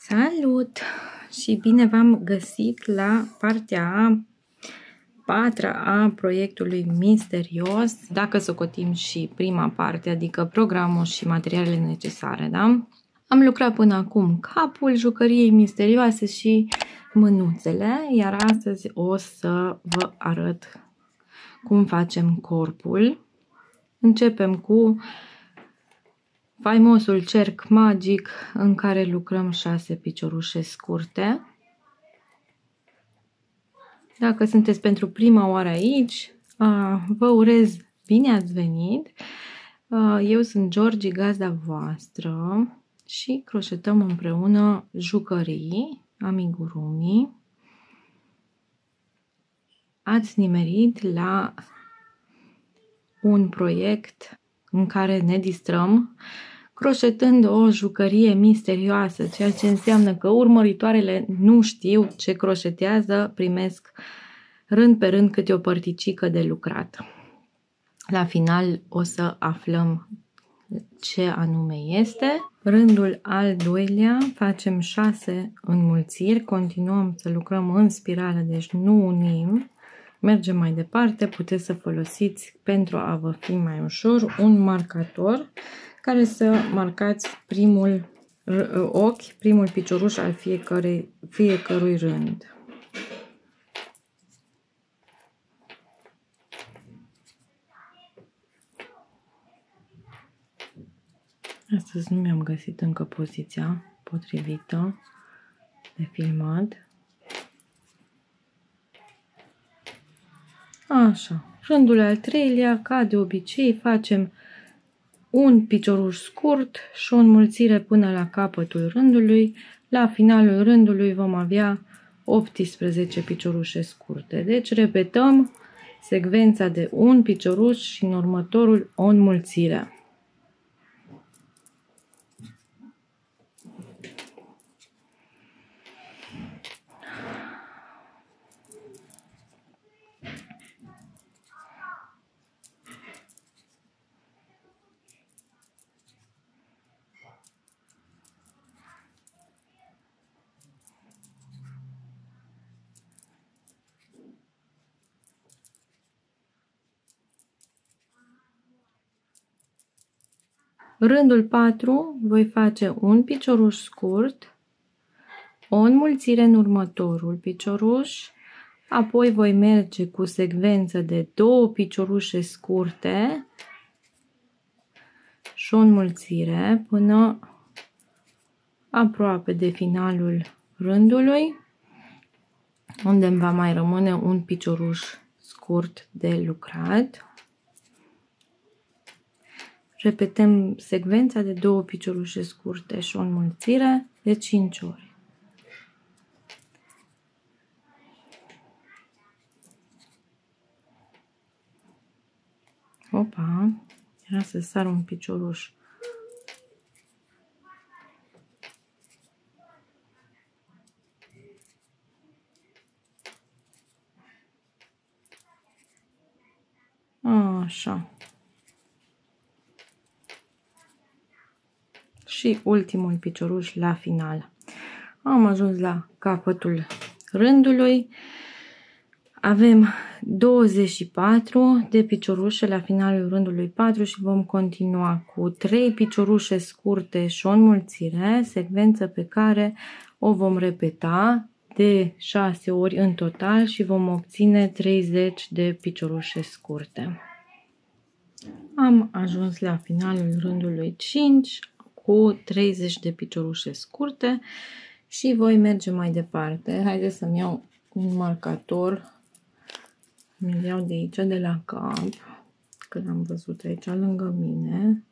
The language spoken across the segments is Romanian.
Salut și bine v-am găsit la partea a patra a proiectului misterios, dacă socotim și prima parte, adică programul și materialele necesare, da? Am lucrat până acum capul, jucăriei misterioase și mânuțele, iar astăzi o să vă arăt cum facem corpul. Începem cu faimosul cerc magic în care lucrăm 6 piciorușe scurte. Dacă sunteți pentru prima oară aici, vă urez bine ați venit. Eu sunt Georgie, gazda voastră, și croșetăm împreună jucării, amigurumi. Ați nimerit la un proiect în care ne distrăm croșetând o jucărie misterioasă, ceea ce înseamnă că urmăritoarele nu știu ce croșetează, primesc rând pe rând câte o părticică de lucrat. La final o să aflăm ce anume este. Rândul al doilea facem 6 înmulțiri, continuăm să lucrăm în spirală, deci nu unim. Mergem mai departe, puteți să folosiți pentru a vă fi mai ușor un marcator care să marcați primul ochi, primul picioruș al fiecărui rând. Astăzi nu mi-am găsit încă poziția potrivită de filmat. Așa, rândul al treilea, ca de obicei, facem un picioruș scurt și o înmulțire până la capătul rândului. La finalul rândului vom avea 18 piciorușe scurte. Deci repetăm secvența de un picioruș și în următorul o înmulțire. Rândul 4 voi face un picioruș scurt, o înmulțire în următorul picioruș, apoi voi merge cu secvență de 2 piciorușe scurte și o înmulțire până aproape de finalul rândului, unde îmi va mai rămâne un picioruș scurt de lucrat. Repetăm secvența de 2 piciorușe scurte și o înmulțire de 5 ori. Opa, era să sar un picioruș. Așa. Și ultimul picioruș la final. Am ajuns la capătul rândului. Avem 24 de piciorușe la finalul rândului 4 și vom continua cu 3 piciorușe scurte și o înmulțire, secvență pe care o vom repeta de 6 ori în total și vom obține 30 de piciorușe scurte. Am ajuns la finalul rândului 5 cu 30 de piciorușe scurte și voi merge mai departe. Haideți să-mi iau un marcator. Mi-l iau de aici, de la cap, că l-am văzut aici lângă mine.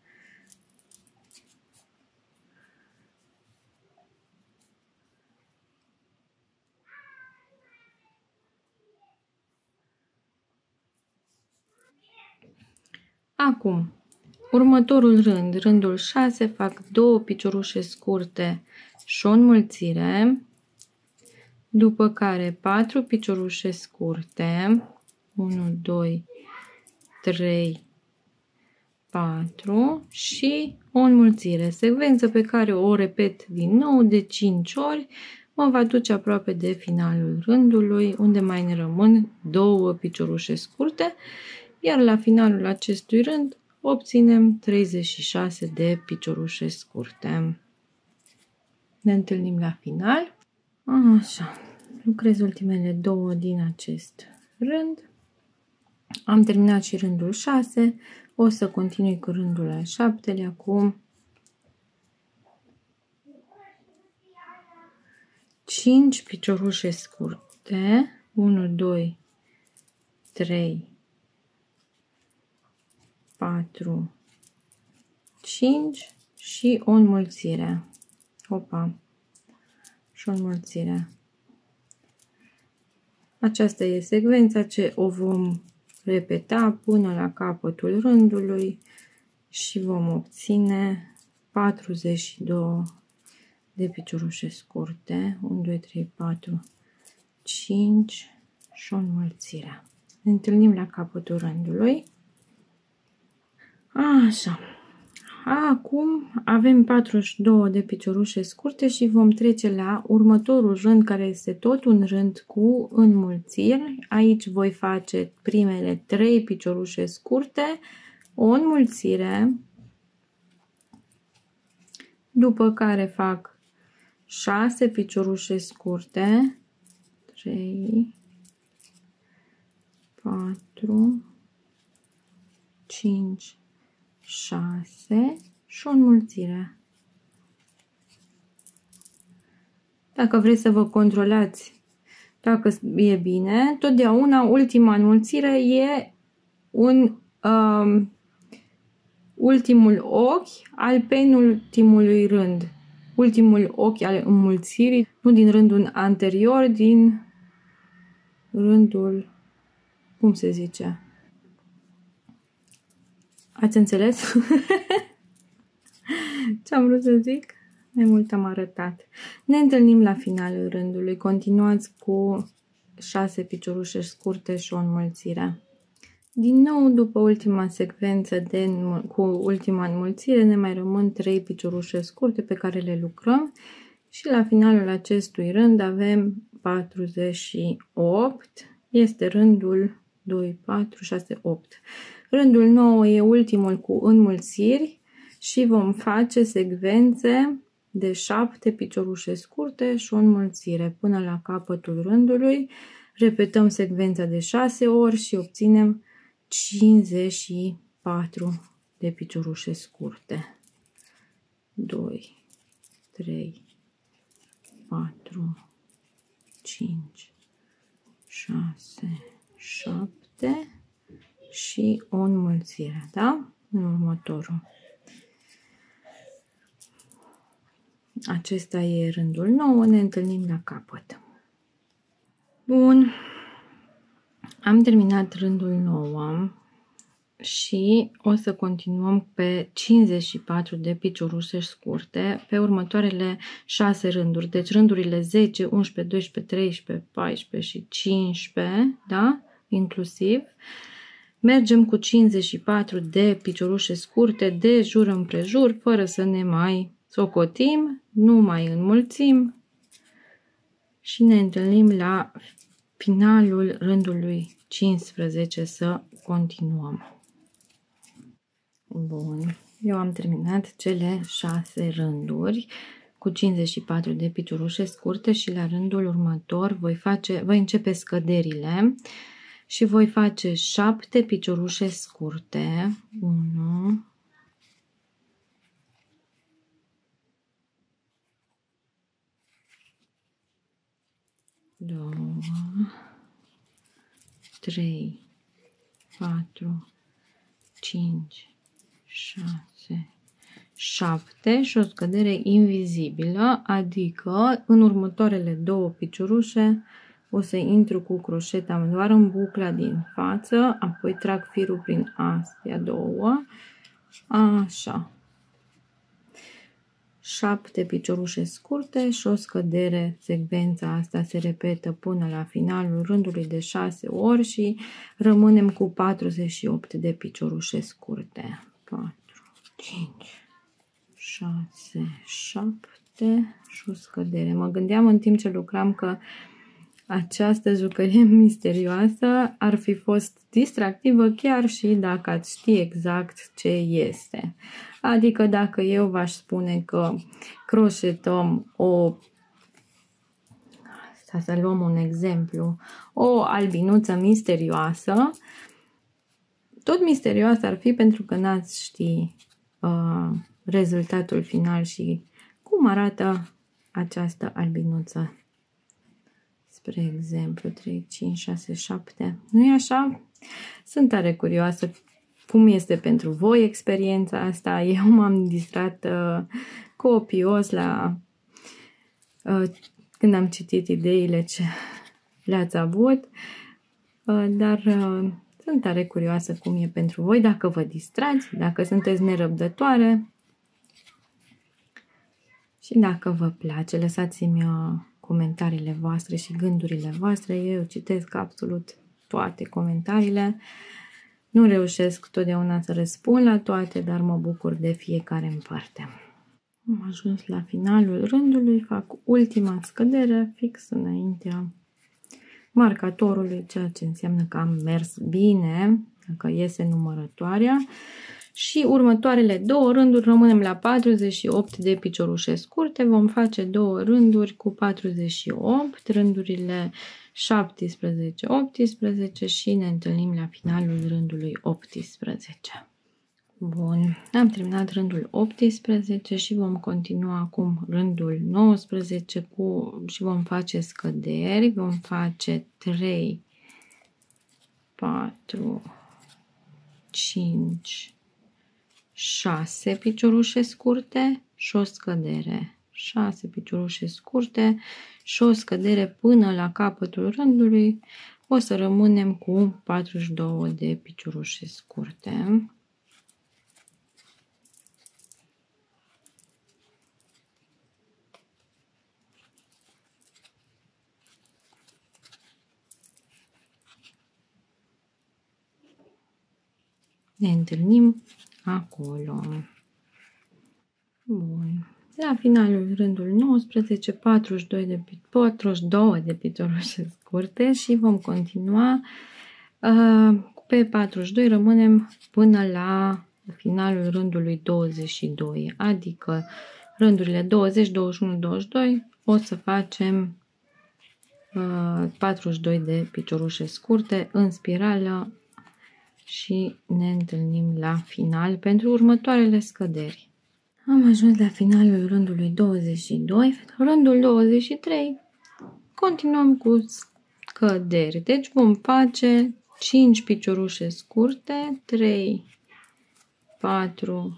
Acum, următorul rând, rândul 6, fac 2 piciorușe scurte și o înmulțire, după care 4 piciorușe scurte, 1, 2, 3, 4 și o înmulțire. Secvență pe care o repet din nou de 5 ori, mă va duce aproape de finalul rândului, unde mai ne rămân 2 piciorușe scurte, iar la finalul acestui rând obținem 36 de piciorușe scurte. Ne întâlnim la final. Așa, lucrez ultimele 2 din acest rând. Am terminat și rândul 6, o să continui cu rândul al 7-lea acum. 5 piciorușe scurte, 1, 2, 3, 4, 5 și o înmulțire. Opa! Și o înmulțire. Aceasta e secvența ce o vom repeta până la capătul rândului și vom obține 42 de piciorușe scurte. 1, 2, 3, 4, 5 și o înmulțire. Ne întâlnim la capătul rândului. Așa. Acum avem 42 de piciorușe scurte și vom trece la următorul rând, care este tot un rând cu înmulțiri. Aici voi face primele 3 piciorușe scurte, o înmulțire, după care fac 6 piciorușe scurte, 3, 4, 5, 6 și o înmulțire. Dacă vreți să vă controlați dacă e bine, totdeauna ultima înmulțire e ultimul ochi al penultimului rând. Ultimul ochi al înmulțirii, nu din rândul anterior, din rândul, cum se zice? Ați înțeles? Ce am vrut să zic? Mai mult am arătat. Ne întâlnim la finalul rândului. Continuați cu 6 piciorușe scurte și o înmulțire. Din nou, după ultima secvență cu ultima înmulțire, ne mai rămân 3 piciorușe scurte pe care le lucrăm și la finalul acestui rând avem 48. Este rândul 2, 4, 6, 8. Rândul 9 e ultimul cu înmulțiri și vom face secvențe de 7 piciorușe scurte și o înmulțire până la capătul rândului. Repetăm secvența de 6 ori și obținem 54 de piciorușe scurte. 2, 3, 4, 5, 6, 7 și o înmulțire, da? În următorul. Acesta e rândul 9, ne întâlnim la capăt. Bun. Am terminat rândul 9 și o să continuăm pe 54 de piciorușe scurte pe următoarele 6 rânduri. Deci rândurile 10, 11, 12, 13, 14 și 15, da? Inclusiv. Mergem cu 54 de piciorușe scurte de jur împrejur, fără să ne mai socotim, nu mai înmulțim și ne întâlnim la finalul rândului 15 să continuăm. Bun, eu am terminat cele 6 rânduri cu 54 de piciorușe scurte și la rândul următor voi începe scăderile și voi face 7 piciorușe scurte. 1, 2, 3, 4, 5, 6, 7 și o scădere invizibilă, adică în următoarele 2 piciorușe o să intru cu croșeta doar în bucla din față, apoi trag firul prin astea 2, așa. 7 piciorușe scurte și o scădere. Secvența asta se repetă până la finalul rândului de 6 ori și rămânem cu 48 de piciorușe scurte. 4, 5, 6, 7 și o scădere. Mă gândeam în timp ce lucram că această jucărie misterioasă ar fi fost distractivă chiar și dacă ați ști exact ce este. Adică dacă eu v-aș spune că croșetăm să luăm un exemplu, o albinuță misterioasă, tot misterioasă ar fi pentru că n-ați ști rezultatul final și cum arată această albinuță. Spre exemplu, 3, 5, 6, 7. Nu-i așa? Sunt tare curioasă cum este pentru voi experiența asta. Eu m-am distrat copios când am citit ideile ce le-ați avut, dar sunt tare curioasă cum e pentru voi, dacă vă distrați, dacă sunteți nerăbdătoare și dacă vă place. Lăsați-mi comentariile voastre și gândurile voastre. Eu citesc absolut toate comentariile. Nu reușesc totdeauna să răspund la toate, dar mă bucur de fiecare în parte. Am ajuns la finalul rândului, fac ultima scădere fix înaintea marcatorului, ceea ce înseamnă că am mers bine, dacă iese numărătoarea. Și următoarele două rânduri rămânem la 48 de piciorușe scurte. Vom face două rânduri cu 48, rândurile 17, 18 și ne întâlnim la finalul rândului 18. Bun, am terminat rândul 18 și vom continua acum rândul 19 și vom face scăderi. Vom face 3, 4, 5, 6 piciorușe scurte și o scădere. 6 piciorușe scurte și o scădere până la capătul rândului. O să rămânem cu 42 de piciorușe scurte. Ne întâlnim acolo. Bun. La finalul rândului 19, 42 de piciorușe scurte și vom continua. Pe 42 rămânem până la finalul rândului 22, adică rândurile 20, 21, 22 o să facem 42 de piciorușe scurte în spirală și ne întâlnim la final pentru următoarele scăderi. Am ajuns la finalul rândului 22, rândul 23, continuăm cu scăderi. Deci vom face 5 piciorușe scurte, 3, 4,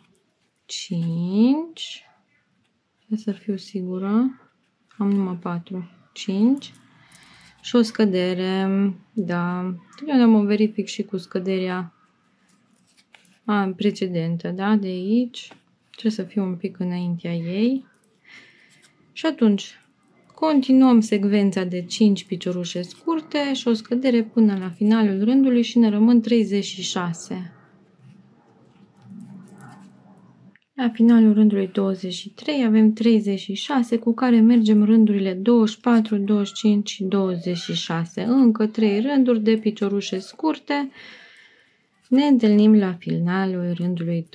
5, să fiu sigură, am numai 4, 5 și o scădere, da, totdeauna mă verific și cu scăderea precedentă, da, de aici. Trebuie să fiu un pic înaintea ei. Și atunci continuăm secvența de 5 piciorușe scurte și o scădere până la finalul rândului și ne rămân 36. La finalul rândului 23 avem 36 cu care mergem rândurile 24, 25 și 26. Încă 3 rânduri de piciorușe scurte. Ne întâlnim la finalul rândului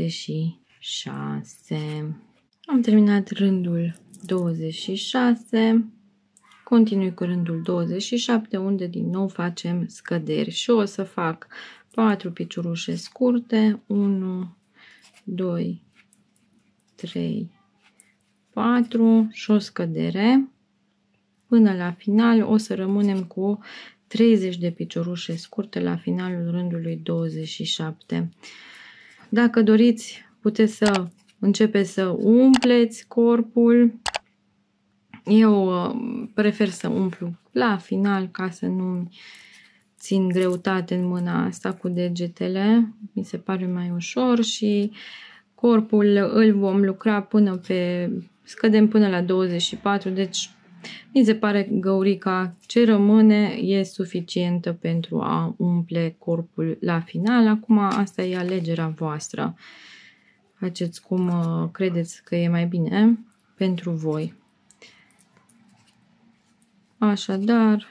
26. Am terminat rândul 26. Continui cu rândul 27 unde din nou facem scăderi și o să fac 4 piciorușe scurte, 1, 2, 3, 4 și o scădere. Până la final o să rămânem cu 30 de piciorușe scurte la finalul rândului 27. Dacă doriți, puteți să începeți să umpleți corpul. Eu prefer să umplu la final ca să nu țin greutate în mâna asta cu degetele. Mi se pare mai ușor și corpul îl vom lucra scădem până la 24, deci mi se pare găurica ce rămâne e suficientă pentru a umple corpul la final. Acum asta e alegerea voastră. Faceți cum credeți că e mai bine pentru voi. Așadar,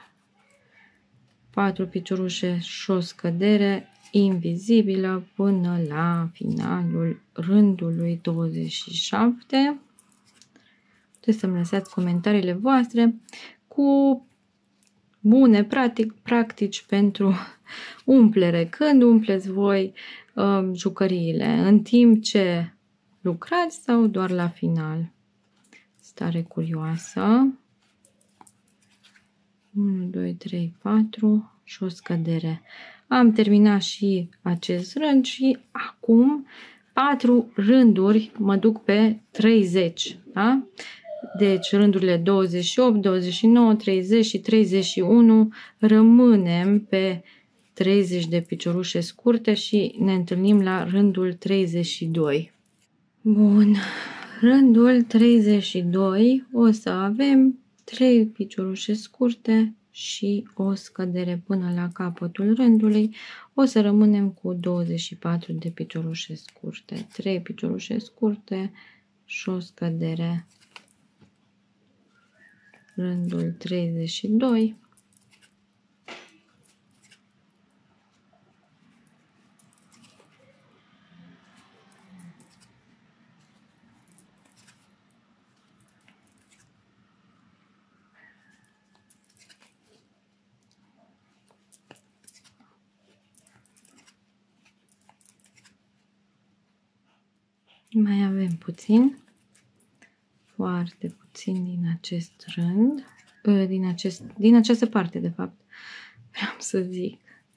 4 piciorușe și o scădere invizibilă până la finalul rândului 27. Puteți să-mi lăsați comentariile voastre cu bune practici pentru umplere. Când umpleți voi jucăriile? În timp ce lucrați sau doar la final? Stare curioasă. 1, 2, 3, 4 și o scădere. Am terminat și acest rând și acum 4 rânduri mă duc pe 30. Da? Deci rândurile 28, 29, 30 și 31 rămânem pe 30 de piciorușe scurte și ne întâlnim la rândul 32. Bun, rândul 32 o să avem 3 piciorușe scurte și o scădere până la capătul rândului. O să rămânem cu 24 de piciorușe scurte. 3 piciorușe scurte și o scădere. Rândul 32. Mai avem puțin, foarte puțin din acest rând, din această parte de fapt, vreau să zic.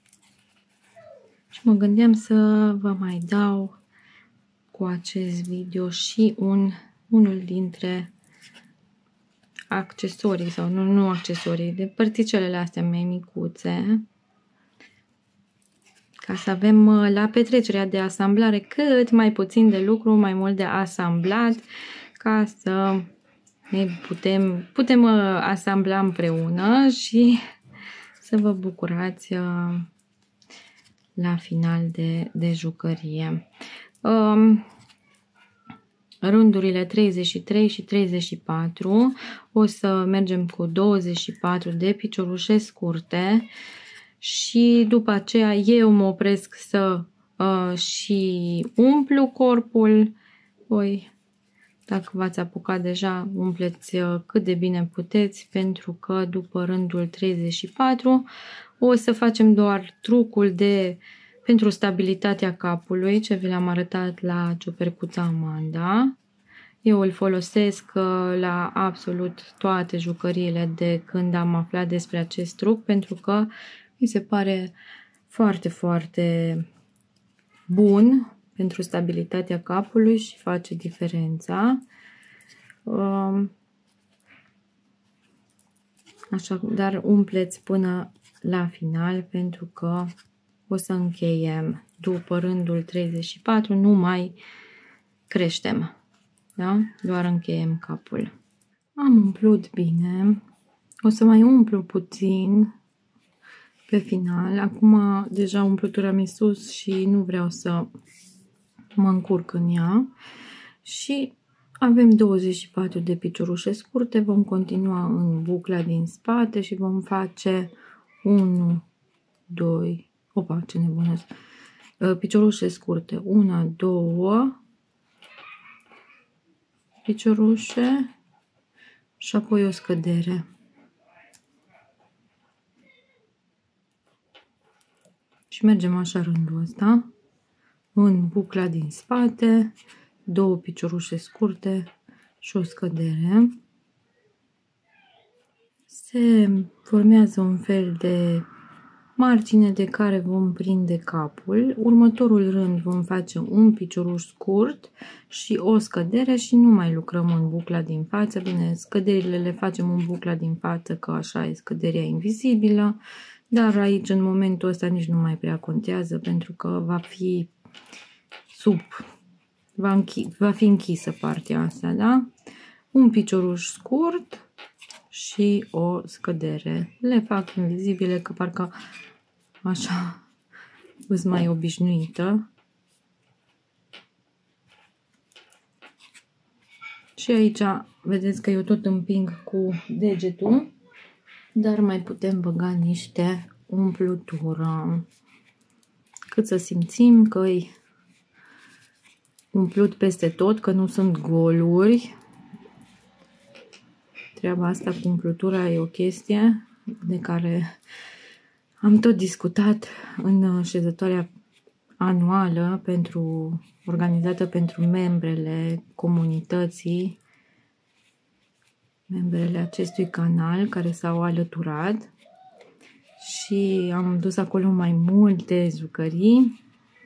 Și mă gândeam să vă mai dau cu acest video și unul dintre accesorii, sau nu accesorii, de părticelele astea mai micuțe, ca să avem la petrecerea de asamblare cât mai puțin de lucru, mai mult de asamblat, ca să ne putem asambla împreună și să vă bucurați la final de jucărie. Rândurile 33 și 34 o să mergem cu 24 de piciorușe scurte și după aceea eu mă opresc să și umplu corpul. Voi, dacă v-ați apucat deja, umpleți cât de bine puteți, pentru că după rândul 34 o să facem doar trucul pentru stabilitatea capului, ce vi l-am arătat la ciupercuța Amanda. Eu îl folosesc la absolut toate jucăriile de când am aflat despre acest truc, pentru că mi se pare foarte, foarte bun pentru stabilitatea capului și face diferența. Așadar, umpleți până la final, pentru că o să încheiem după rândul 34, nu mai creștem, da? Doar încheiem capul. Am umplut bine, o să mai umplu puțin pe final. Acum deja umplutura mi sus și nu vreau să mă încurc în ea. Și avem 24 de piciorușe scurte, vom continua în bucla din spate și vom face 1, 2, opa, ce nebună, piciorușe scurte, 1, 2 piciorușe și apoi o scădere. Și mergem așa rândul ăsta, în bucla din spate, 2 piciorușe scurte și o scădere. Se formează un fel de margine de care vom prinde capul. Următorul rând vom face un picioruș scurt și o scădere și nu mai lucrăm în bucla din față. Bine, scăderile le facem în bucla din față, că așa e scăderea invizibilă, dar aici în momentul ăsta nici nu mai prea contează, pentru că va fi va fi închisă partea asta, da? Un picioruș scurt și o scădere. Le fac invizibile, că parcă așa îs mai obișnuită. Și aici vedeți că eu tot împing cu degetul, dar mai putem băga niște umplutură. Cât să simțim că e umplut peste tot, că nu sunt goluri. Treaba asta cu umplutura e o chestie de care am tot discutat în șezătoarea anuală organizată pentru membrele comunității, membrele acestui canal care s-au alăturat, și am dus acolo mai multe jucării.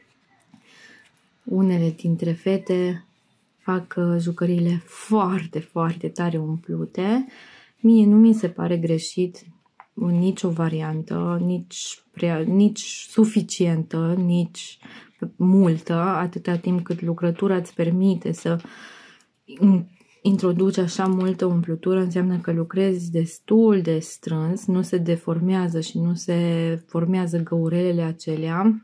Unele dintre fete fac jucăriile foarte, foarte tare umplute. Mie nu mi se pare greșit în nicio variantă, nici suficientă, nici multă, atâta timp cât lucrătura îți permite să introduci așa multă umplutură, înseamnă că lucrezi destul de strâns, nu se deformează și nu se formează găurelele acelea.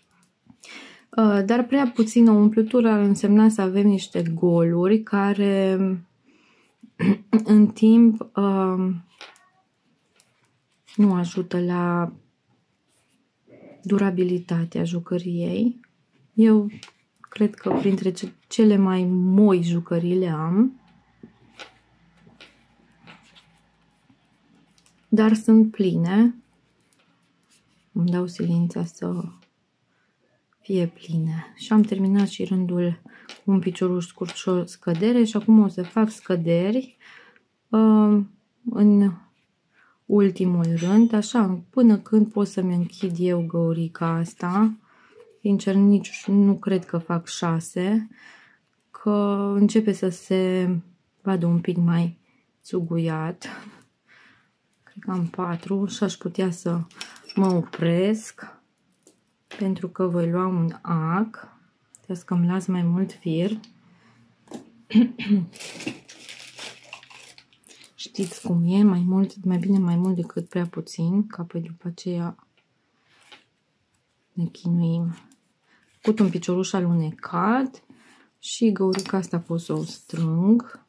Dar prea puțină umplutură ar însemna să avem niște goluri care în timp nu ajută la durabilitatea jucăriei. Eu cred că printre cele mai moi jucării le am, dar sunt pline. Îmi dau silința să fie pline. Și am terminat și rândul cu un picioruș scurt și o scădere și acum o să fac scăderi în ultimul rând, așa, până când pot să-mi închid eu găurica asta. Sincer, nici nu cred că fac 6, că începe să se vadă un pic mai țuguiat. Cred că am 4 și aș putea să mă opresc, pentru că voi lua un ac. Trebuie să îmi las mai mult fir. Știți cum e, mai bine mai mult decât prea puțin, ca apoi după aceea ne chinuim. Put un picioruș alunecat și găurica asta pot să o strâng.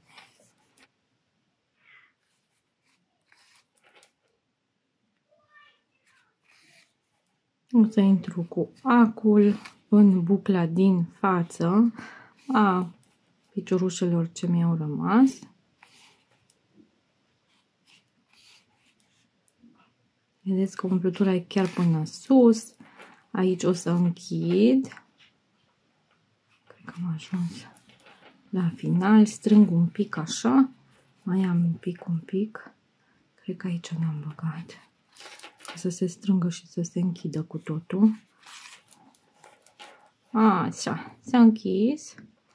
O să intru cu acul în bucla din față a piciorușelor ce mi-au rămas. Vedeți că umplutura e chiar până sus. Aici o să închid. Cred că am ajuns la final. Strâng un pic așa. Mai am un pic. Cred că aici n-am băgat. Să se strângă și să se închidă cu totul. Așa, s-a închis.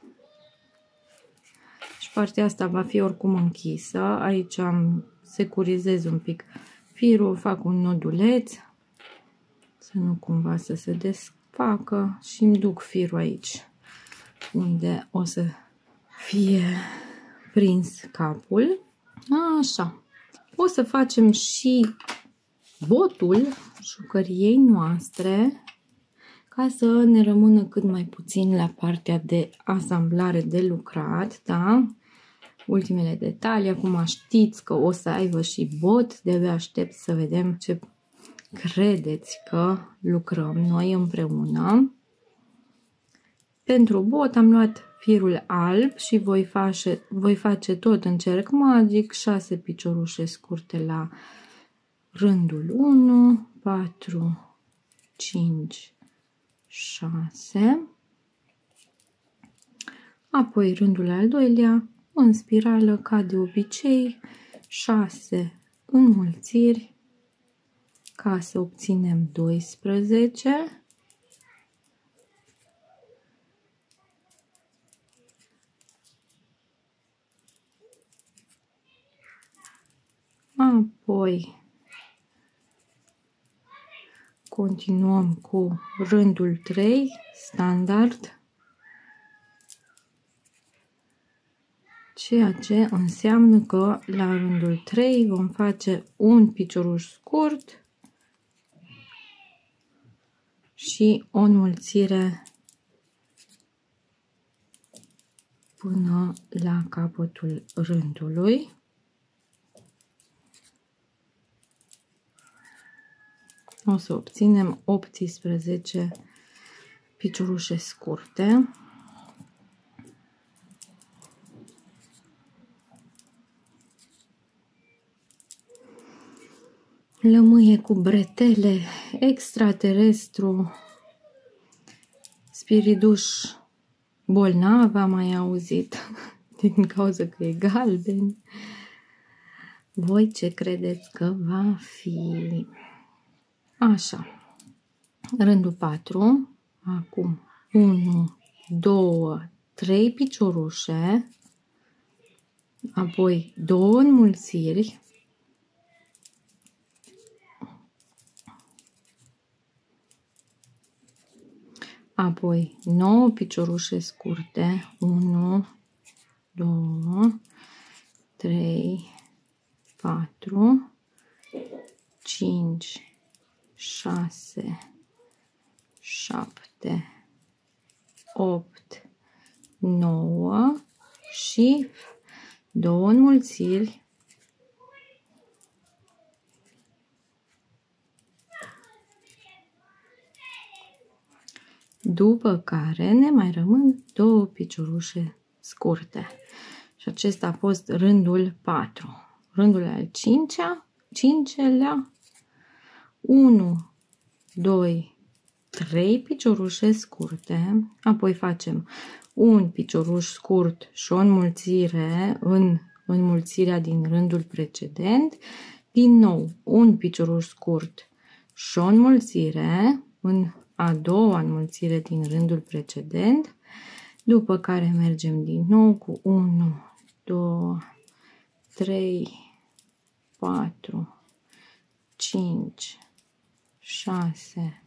Și partea asta va fi oricum închisă. Aici securizez un pic firul, fac un noduleț, să nu cumva să se desfacă, și îmi duc firul aici, unde o să fie prins capul. Așa. O să facem și botul jucăriei noastre, ca să ne rămână cât mai puțin la partea de asamblare de lucrat, da? Ultimele detalii, acum știți că o să aibă și bot, de-abia aștept să vedem ce credeți că lucrăm noi împreună. Pentru bot am luat firul alb și voi face tot în cerc magic, 6 piciorușe scurte la rândul 1, 4, 5, 6, apoi rândul al doilea, în spirală, ca de obicei, 6 înmulțiri, ca să obținem 12. Apoi continuăm cu rândul 3, standard, ceea ce înseamnă că la rândul 3 vom face un picioruș scurt și o înmulțire până la capătul rândului. O să obținem 18 piciorușe scurte. Lămâie cu bretele, extraterestru, spiriduș bolnav, am mai auzit, din cauza că e galben. Voi ce credeți că va fi? Așa, rândul 4, acum 1, 2, 3 piciorușe, apoi 2 înmulțiri, apoi 9 piciorușe scurte, 1, 2, 3, 4, 5, 6, 7, 8, 9 și 2 înmulțiri. După care ne mai rămân 2 piciorușe scurte. Și acesta a fost rândul 4. Rândul al 5-lea, 1, 2, 3 piciorușe scurte, apoi facem un picioruș scurt și o înmulțire în înmulțirea din rândul precedent, din nou un picioruș scurt și o înmulțire în a doua înmulțire din rândul precedent, după care mergem din nou cu 1, 2, 3, 4, 5, 6,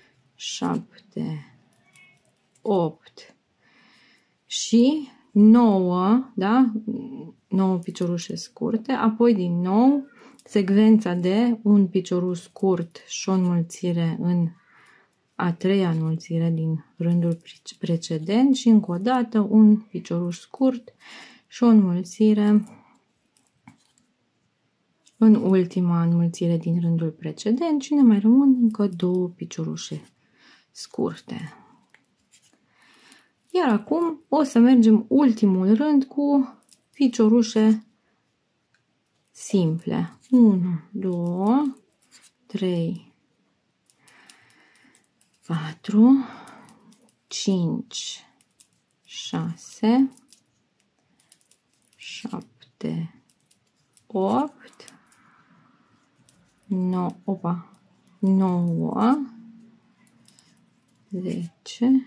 7, 8 și 9, da? 9 piciorușe scurte, apoi din nou secvența de un picioruș scurt și o înmulțire în a treia înmulțire din rândul precedent și încă o dată un picioruș scurt și o înmulțire în ultima înmulțire din rândul precedent și ne mai rămân încă 2 piciorușe scurte. Iar acum o să mergem ultimul rând cu piciorușe simple. 1, 2, 3, 4, 5, 6, 7, 8, 9, 9, 10,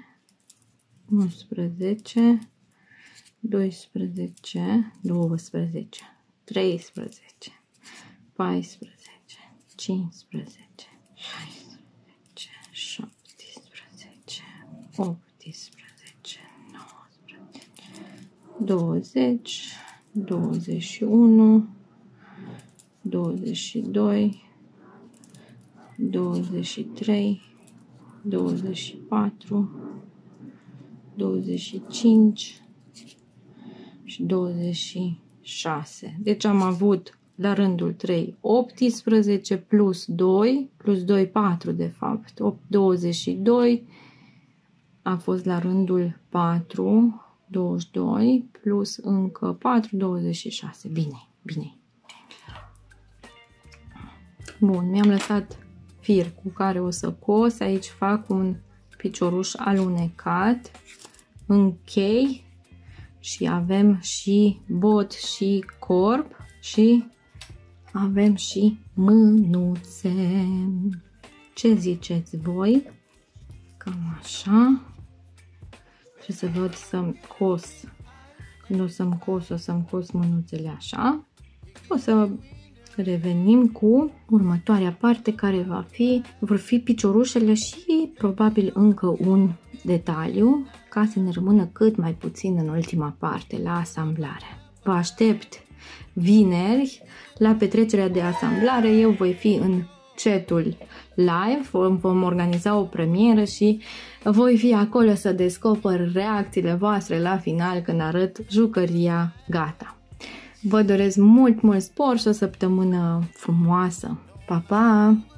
11, 12, 12, 13, 14, 15, 16, 17, 18, 19, 20, 21, 22, 23, 24, 25 și 26. Deci am avut la rândul 3 18 plus 2, plus 2, 4 de fapt, 8, 22, a fost la rândul 4, 22, plus încă 4, 26. Bine, bine. Bun, mi-am lăsat fir cu care o să cos, aici fac un picioruș alunecat, închei și avem și bot și corp și avem și mânuțe. Ce ziceți voi? Cam așa. Trebuie să văd să-mi cos. Când o să-mi cos, o să-mi cos mânuțele așa. O să revenim cu următoarea parte care vor fi piciorușele și probabil încă un detaliu ca să ne rămână cât mai puțin în ultima parte la asamblare. Vă aștept vineri la petrecerea de asamblare. Eu voi fi în chatul live, vom organiza o premieră și voi fi acolo să descoper reacțiile voastre la final când arăt jucăria gata. Vă doresc mult spor și o săptămână frumoasă! Pa, pa!